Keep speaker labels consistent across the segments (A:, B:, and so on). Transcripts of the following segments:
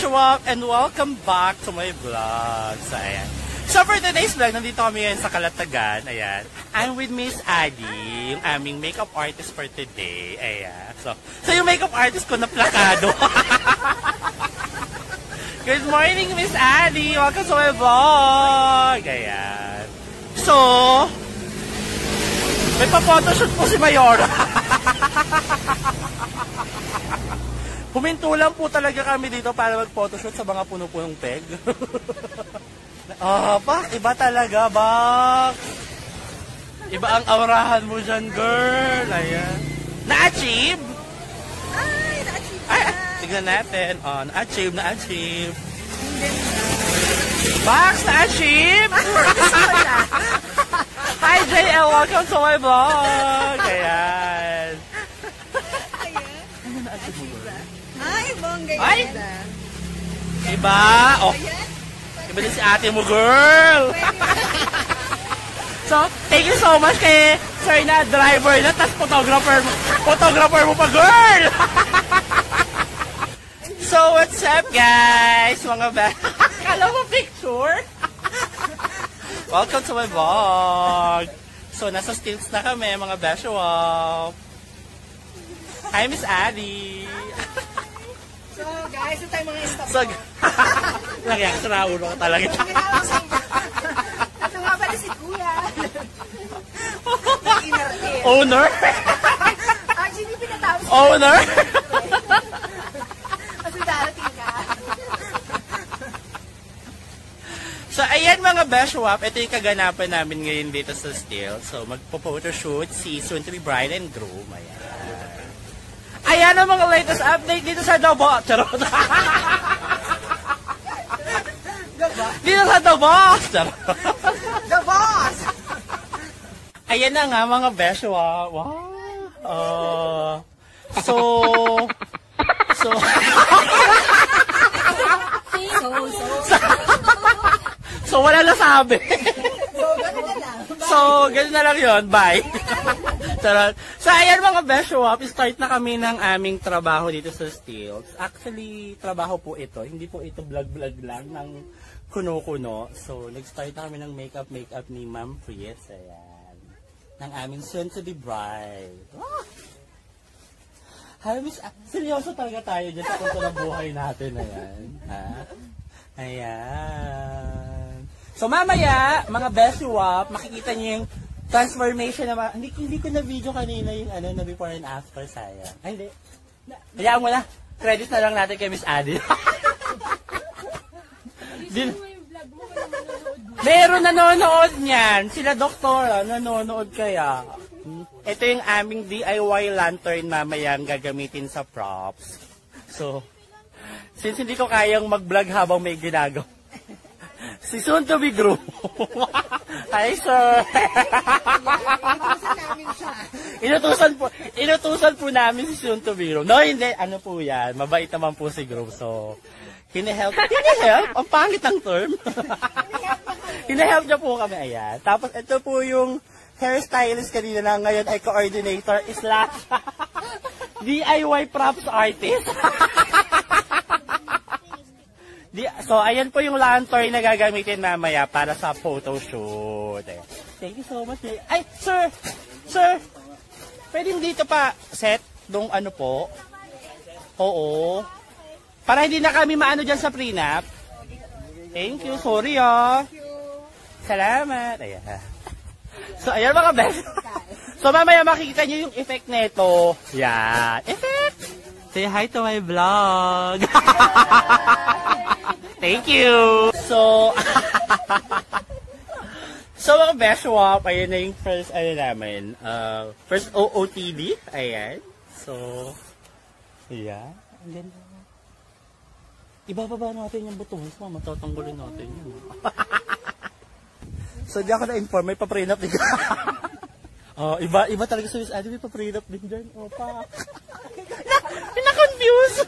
A: Beshwap, and welcome back to my vlog. So, ayan. So, for today's vlog, nandito kami ngayon sa Calatagan. Ayan. I'm with Miss Adi, yung aming makeup artist for today. Ayan. So yung makeup artist ko na plakado. Good morning, Miss Adi. Welcome to my vlog. Ayan. So, may pa-photoshoot po si Mayora. Huminto lang po talaga kami dito para mag-photoshoot sa mga puno-punong peg. Bak, iba talaga, Bak. Iba ang aurahan mo dyan, girl. Ayan. Na-achieve?
B: Ay, na-achieve na.
A: Ay, tignan natin. Na-achieve, na-achieve. Bax, na-achieve? Hi, JL. Welcome to my vlog. Ayan. Ano na-achieve mo, girl?
B: Ay, bongga yun.
A: Ay! Iba? Oh. Iba din si ate mo, girl. So, thank you so much kay sir na driver na, tas photographer mo pa, girl. So, what's up, guys? Mga kala mo picture? Welcome to my vlog. So, nasa stills na kami, mga Beshwap. Hi, Miss Adi.
B: So, guys, ito tayo mga stop.
A: So, lagyan ka sa naulo ka talaga.
B: Ito nga pala si Kuya.
A: Owner?
B: Actually, pinatawag siya.
A: Owner?
B: Kasi darating ka.
A: So, ayan mga Beshwap, ito yung kaganapan namin ngayon dito sa Still. So, magpo-photoshoot si soon to be bride and groom. Ayan. Ayan ang mga latest update dito sa The Boss. Charot. Dito sa The Boss. Charot.
B: The Boss!
A: Ayan na nga mga Beshwap. Wow. So, wala na sabi. So, gano'n na lang yun. Bye. Charot. So, ayan mga Beshwap, start na kami ng aming trabaho dito sa Stills. Actually, trabaho po ito. Hindi po ito vlog-vlog lang ng kuno-kuno. So, nag-start na kami ng makeup ni Ma'am Prius. Ayan. Ng aming soon-to-be bride. Ah! Hi, Miss... seryoso talaga tayo dyan sa punto ng buhay natin. Ayan. Ha? Ayan. So, mamaya, mga Beshwap, makikita niyo yung transformation na hindi ko na video kanina yung na before and after, sayang. Ay, hindi. Hayaan mo na. Credit na lang natin kay Miss Adi. Meron nanonood niyan. Sila doktora, nanonood kaya. Ito yung aming DIY lantern mamayang gagamitin sa props. So, since hindi ko kayang mag-vlog habang may ginagawa, si soon to be groom. Hi, sir. Inutusan po namin si soon to be groom. No, hindi. Ano po yan? Mabait naman po si groom. So, hine-help? Ang pangit ang term. Hine-help niya po kami. Ayan. Tapos, ito po yung hairstylist kanina na ngayon ay coordinator / DIY props artist. So, ayan po yung lantern na gagamitin mamaya para sa photoshoot. Thank you so much. Ay, sir! Sir! Pwede dito pa set nung ano po? Oo. Para hindi na kami maano dyan sa prenup. Thank you. Sorry, Salamat. Ayan. So, ayan mga best. So, mamaya makikita nyo yung effect nito. Yan. Effect! Say hi to my vlog. Thank you! So, mga Beshwap, ayan na yung first, namin, first OOTD, ayan. So, ayan. Ang ganda. Ibababa natin yung butuhin, matatanggalin natin yun. So, di ako na-inform, may pa-prenup din. Iba talaga sa Miss Adi, may pa-prenup din dyan. Opa. Na-confuse!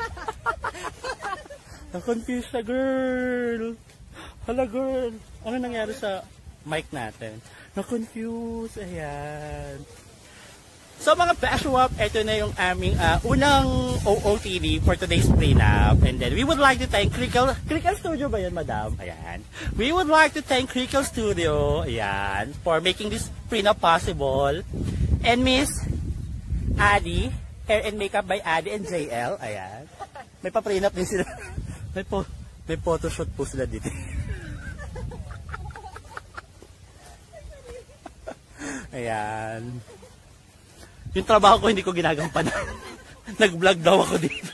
A: Na-confuse siya, girl. Hala, girl. Ano nangyari sa mic natin? Na-confuse. Ayan. So mga Bashwap, ito na yung aming unang OOTD for today's prenup. And then we would like to thank Crickle Studio ba yan, madam? Ayan. We would like to thank Crickle Studio, ayan, for making this prenup possible. And Miss Adi, Hair and Makeup by Adi and JL, ayan. May pa-prenup din sila. May photoshoot po sila dito. Ayan. Yung trabaho ko hindi ko ginagampanan. Nag-vlog daw ako dito.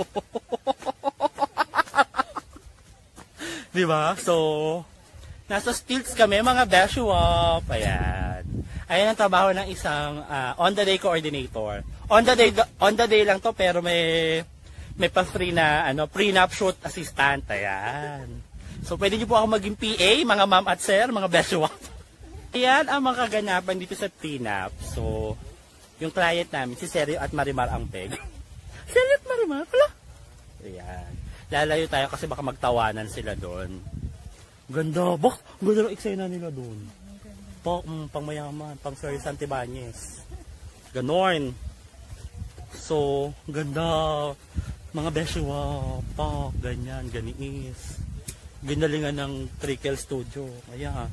A: Diba? So, nasa Stilts kami mga Bashwap. Ayan. Ayan ang trabaho ng isang on-the-day coordinator. On the day lang to pero may pa-free na prenup shoot assistant. Ayan. So, pwede niyo po ako maging PA, mga ma'am at sir, mga Bashwap. Ayan ang mga kaganapan dito sa prenup. So, yung client namin, si Sergio at Marimar Angpeg. Sergio at Marimar? Hala? Ayan. Lalayo tayo kasi baka magtawanan sila doon. Ganda. Ganda ng eksena nila doon. Pang mayaman. Pang Sir Santibanyes. Ganon. So, ganda. Mga Bashwap. Ganyan. Ganiis. Ginalingan ng Crickle Studio. Ayan.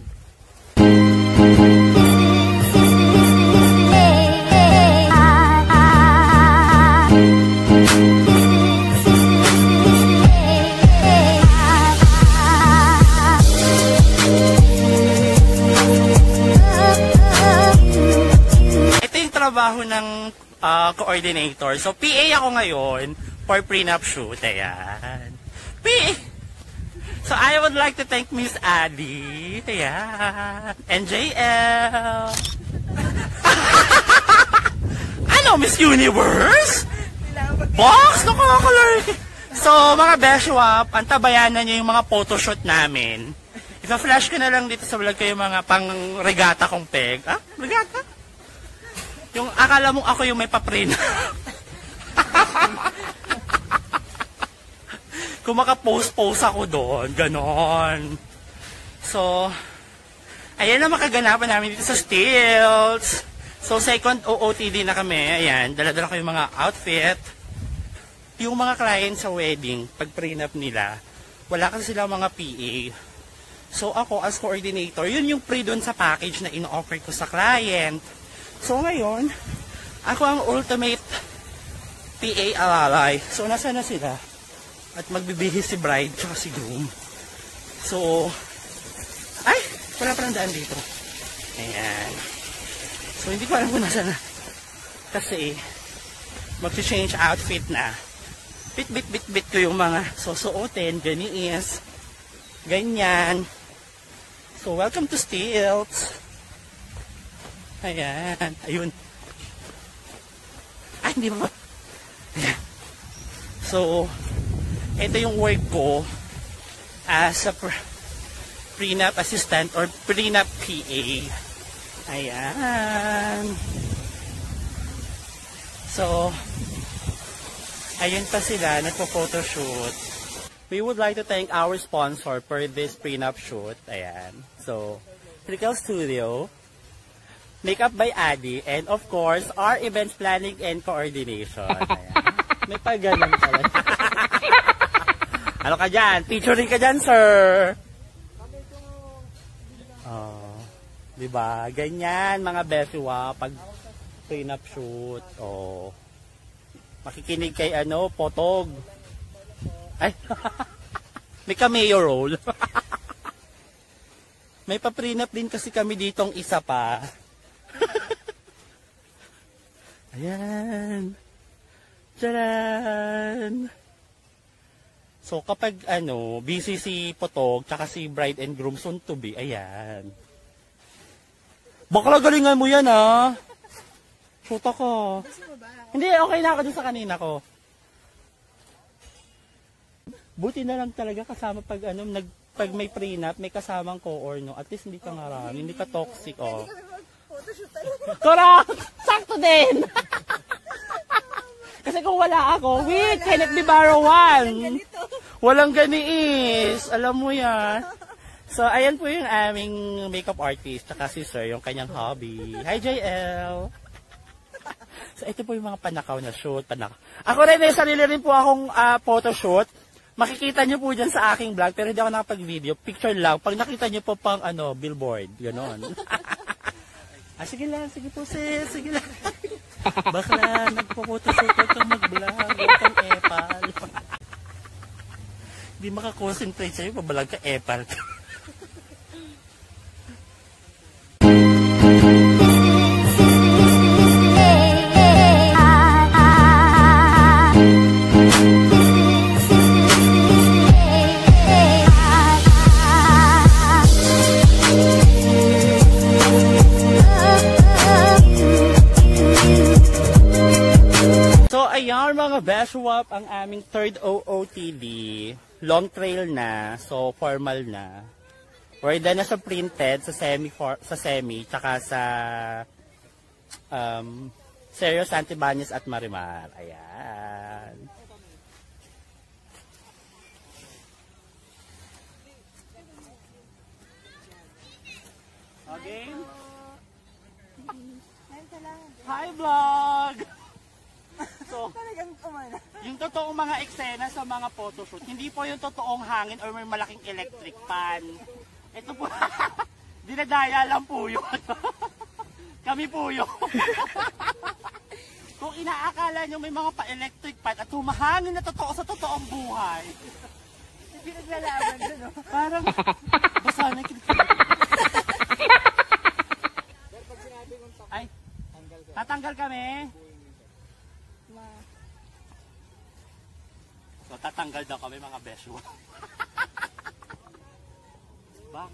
A: Trabaho ng coordinator. So, PA ako ngayon for prenup shoot. Ayan. PA. So, I would like to thank Miss Adi. Ayan. And JL. Ano, Miss Universe? Box? Nakakalaki. So, mga Bashwap, antabayanan nyo yung mga photoshoot namin. Ipa-flash ko na lang dito sa vlog ko yung mga pang-regata kong peg. Ah? Regata? Yung akala mong ako yung may paprint. Kung makapost-post ako doon, ganon. So, ayan na makaganapan namin dito sa Stilts. So, second OOTD na kami. Ayan, dala-dala ko yung mga outfit. Yung mga client sa wedding, pag prenup nila, wala kasi sila mga PA. So, ako as coordinator, yun yung pre doon sa package na ino-offer ko sa client. So ngayon, ako ang ultimate PA alalay. So nasa na sila? At magbibihis si bride tsaka si groom. So, ay! Wala pa ng daan dito. Ayan. So hindi ko alam kung nasa na. Kasi, mag-change outfit na. Bit ko yung mga susuotin. Ganiis. Ganyan. So welcome to Stilts. Ayan. Ayun. Ay, hindi ba? Ayan. So, ito yung work ko as a prenup assistant or prenup PA. Ayan. So, ayun pa sila. Nagpo-photoshoot. We would like to thank our sponsor for this prenup shoot. Ayan. So, Crickle Studio, Makeup by Adi, and of course, our events planning and coordination. Ayan. May pag-ganon talaga. Ano ka dyan? Featuring ka dyan, sir. Oh, diba? Ganyan, mga Bashwap, pag prenup shoot. Oh. Makikinig kay Potog. Ay, may cameo role. May pa-prenup din kasi kami ditong isa pa. Ayan. Tcharan! So, kapag busy si Potog, tsaka si bride and groom soon to be, ayan. Bakla galingan mo yan, ha? Shoot ako. Hindi, okay na ako dun sa kanina ko. Buti na lang talaga kasama pag pag may prenup, may kasamang co-or, no? At least hindi ka ngarami, hindi ka toxic, oh. Correct! Sakto din! Kasi kung wala ako, wait, can it be borrow one? Walang ganiis. Alam mo yan. So, ayan po yung aming makeup artist, tsaka si Sir, yung kanyang hobby. Hi, JL! So, ito po yung mga panakaw na shoot. Ako rin, may sarili rin po akong photoshoot. Makikita nyo po dyan sa aking vlog, pero hindi ako nakapag-video. Picture lang. Pag nakita nyo po pang billboard. Ganon. Sige lang. Sige po, sis. Sige lang. Bakla, nagpo-photoshoot kang mag-vlog. Huwag kang epal. Hindi makakonsentrate sa'yo. Pabalag ka, epal. Ayan mga Beshwap, ang aming third OOTD. Long trail na, so formal na. We're done na sa printed, sa semi, tsaka sa Seryo, Santibanez at Marimar. Ayan. Okay. Hi vlog! So, yung totoong mga eksena sa mga photoshoot, hindi po yung totoong hangin or may malaking electric fan. Ito po, dinadaya lang po yun. Kami po yun. Kung inaakala nyo may mga pa-electric fan at humahangin na totoo sa totoong buhay.
B: Pinaglalaban doon, no?
A: Parang, basa na ay, tatanggal kami. So, tatanggal daw kami mga besyo. Box.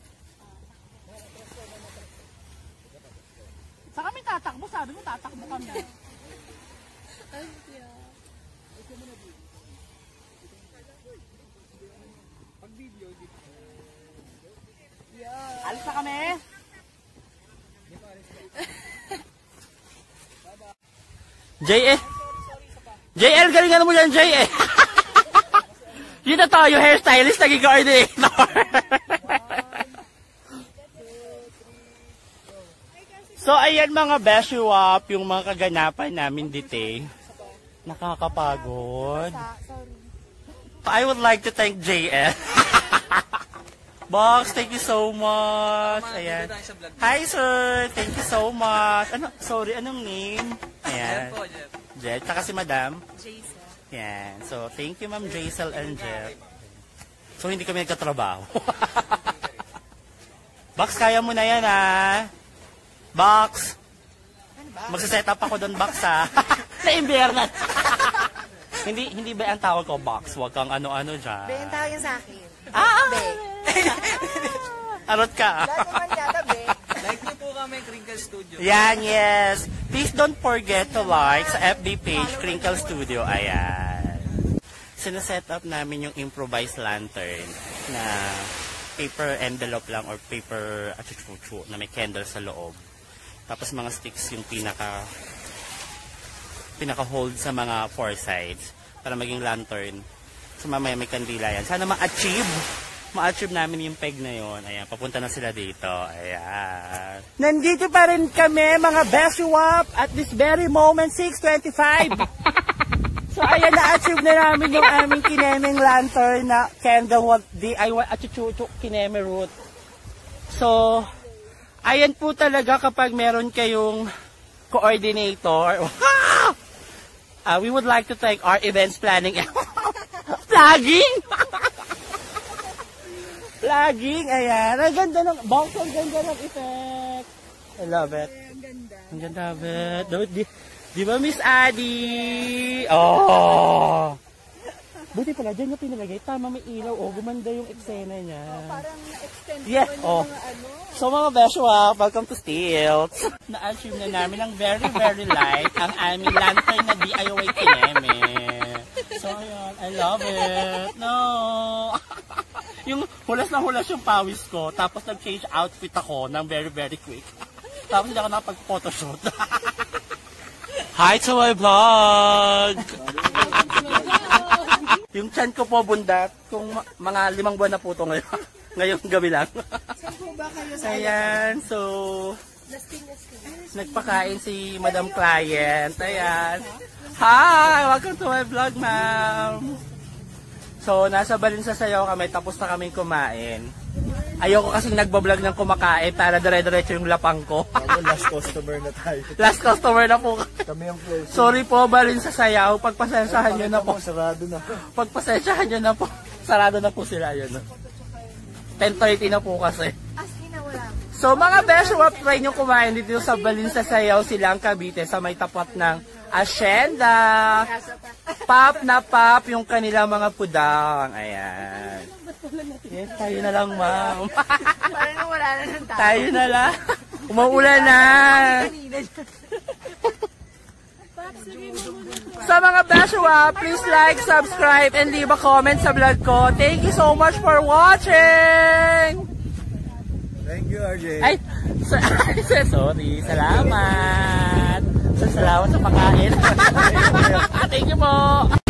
A: Sa kami tatakbo, sabi mo tatakbo kami. Alis na kami. JL, galingan mo yan, JL. Yun na tayo, hairstylist, naging coordinator. So, ayan mga Beshwap, yung mga kaganapan namin dito. Nakakapagod. I would like to thank JL. Box, thank you so much. Ayan. Hi, sir. Thank you so much. Sorry, anong name? Ayan. Jeff. Tsaka si Madam?
B: Jason.
A: Yan. So, thank you Ma'am Jaisel and Jeff. So, hindi kami nagkatrabaho. Box, kaya mo na yan, ha? Box! Magsaset up ako doon, Box, ha? Na-imbiernan! hindi ba ang tawag ko, Box? Huwag kang ano-ano dyan.
B: Be, yung tawag yan sa akin.
A: Be! Arot ka,
B: Dahil naman yata, Be.
C: Like niyo po kami, Crinkle Studio.
A: Yan, yes. Please don't forget to like sa FB page, Crinkle Studio. Ayan. Sinaset up namin yung improvised lantern na paper envelope lang or paper achuchuchu na may candle sa loob. Tapos mga sticks yung pinaka-hold sa mga four sides para maging lantern. So mamaya may kandila yan. Sana ma-achieve namin yung peg na yon. Ayan, papunta na sila dito. Ayan. Nandito pa rin kami, mga Beshwap, at this very moment, 6:25. So, ayan, na-achieve na namin yung aming kinemeng lantern na candle DIY at chuchuchuk kineme root. So, ayan po talaga kapag meron kayong coordinator. We would like to thank our events planning. Vlogging! Vlogging, ayan. Ang ganda ng box, ang ganda ng effect. I love it. Ang ganda of it. Di ba, Miss Adi? Oh! Buti pala, dyan yung pinalagay. Tama, may ilaw. Oh, gumanda yung eksena niya.
B: Parang na-extend
A: Yeah,
B: yung mga
A: So mga Beshwap, welcome to Stilts. Na-achieve na namin ng very, very light ang aming lantern na DIY kineme. So, ayan. I love it. No! Yung hulas na hulas yung pawis ko, tapos nag-change outfit ako ng very, very quick. Tapos hindi ako nakapag-photoshoot. Hi to my vlog! Yung chan ko po bundat, kung mga 5 buwan na po ito ngayon. Ngayong gabi lang.
B: Saan po ba kayo sa
A: Ayan, so Nagpakain si Madam Client. Ayan. Hi! Welcome to my vlog, ma'am. So, nasa Balinsa Sayaw kami. Tapos na kaming kumain. Ayoko kasing nagbablog ng kumakain para dire-diretso yung lapang ko.
D: Last customer na tayo.
A: Last customer na po.
D: Kami ang close.
A: Sorry po, Balinsa Sayaw. Pagpasensyahan nyo na po.
D: Sarado na.
A: Pagpasensyahan nyo na po. Sarado na po sila yun. 10:30 na po kasi.
B: As in na wala.
A: So mga Beshwap, try nyo kumain dito sa Balinsa Sayaw, Silang Cavite, sa may tapat ng Hacienda. Pop na pop yung kanilang mga pudang. Ayan. Yes, tayo na lang, ma'am.
B: Parang wala na ng tao.
A: Tayo na lang. Umuulan na. Sa mga Beshwap, please like, subscribe, and leave a comment sa vlog ko. Thank you so much for watching!
D: Thank you, RJ.
A: Ay, sorry. Salamat. Salamat sa pagkain. Thank you po.